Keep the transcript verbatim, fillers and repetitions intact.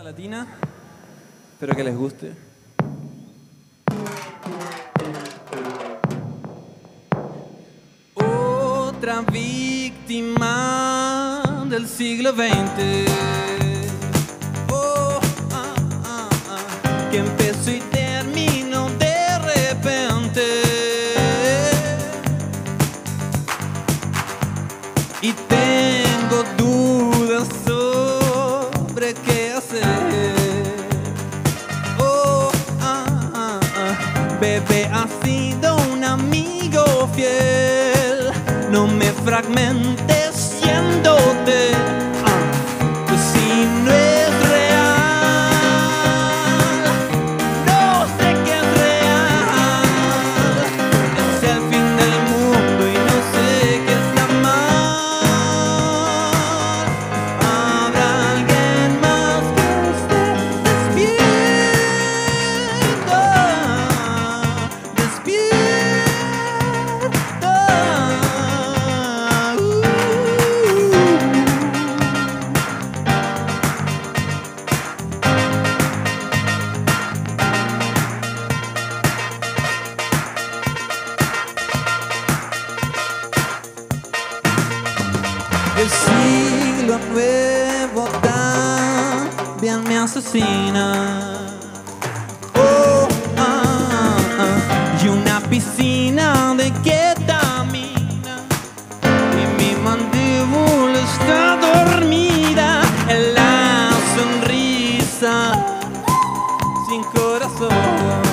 latina. Espero que les guste. Otra víctima del siglo veinte. Oh, ah, ah, ah, que empezó y terminó de repente. Y tengo dudas sobre qué hacer. Oh, ah, ah, ah. Bebé, has sido un amigo fiel. No me fragmentes siéndote. Ah, pues si no es real, no sé qué es real. Es el fin del mundo y no sé qué está mal. Habrá alguien más que esté despierto, despierto. Uh. El siglo nuevo también me asesina. Oh, ah, ah, y una piscina de ketamina. Y mi mandíbula está dormida en la sonrisa sin corazón.